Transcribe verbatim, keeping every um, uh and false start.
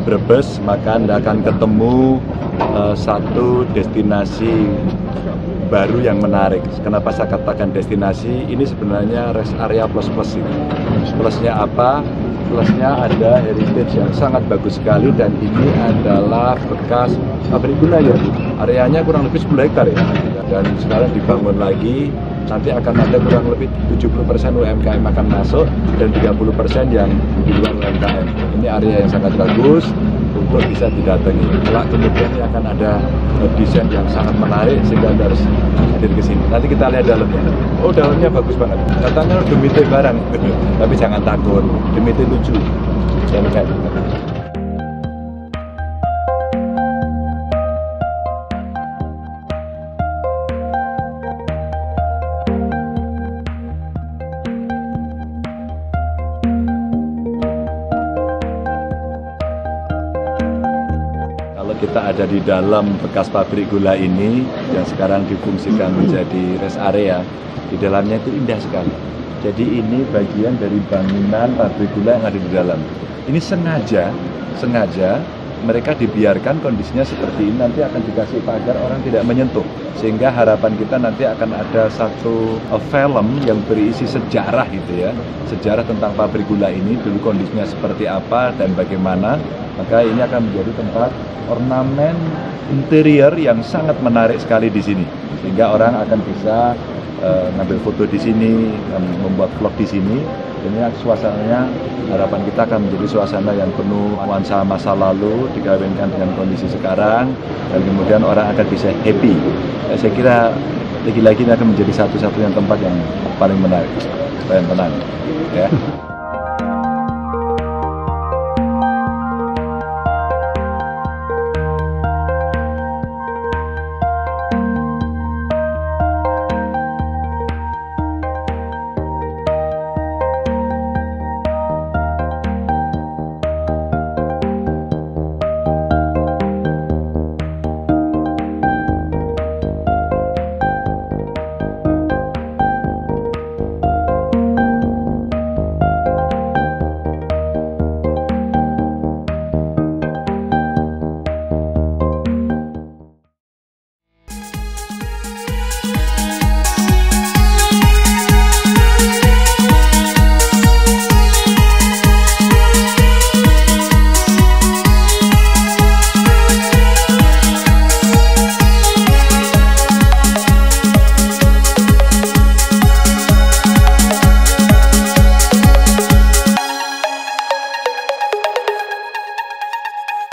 Brebes, maka Anda akan ketemu uh, satu destinasi baru yang menarik. Kenapa saya katakan destinasi? Ini sebenarnya rest area plus-plus ini. Plusnya apa? Plusnya ada heritage yang sangat bagus sekali, dan ini adalah bekas pabrik gula ya. Areanya kurang lebih sepuluh hektar ya. Dan sekarang dibangun lagi. Nanti akan ada kurang lebih tujuh puluh persen U M K M akan masuk dan tiga puluh persen yang di luar U M K M. Ini area yang sangat bagus untuk bisa didatangi. Kelak kemudian akan ada desain yang sangat menarik sehingga Anda harus hadir ke sini. Nanti kita lihat dalamnya. Oh, dalamnya bagus banget. Katanya demite barang, tapi jangan takut. Demite lucu. Jangan kayak kita ada di dalam bekas pabrik gula ini yang sekarang difungsikan menjadi rest area. Di dalamnya itu indah sekali. Jadi ini bagian dari bangunan pabrik gula yang ada di dalam. Ini sengaja, sengaja mereka dibiarkan kondisinya seperti ini. Nanti akan dikasih pagar, orang tidak menyentuh. Sehingga harapan kita nanti akan ada satu uh, film yang berisi sejarah gitu ya. Sejarah tentang pabrik gula ini, dulu kondisinya seperti apa dan bagaimana. Maka ini akan menjadi tempat ornamen interior yang sangat menarik sekali di sini, sehingga orang akan bisa uh, ngambil foto di sini, um, membuat vlog di sini. Ini suasananya, harapan kita akan menjadi suasana yang penuh nuansa masa lalu digabungkan dengan kondisi sekarang, dan kemudian orang akan bisa happy. Saya kira lagi-lagi ini akan menjadi satu-satunya tempat yang paling menarik, paling tenang, ya.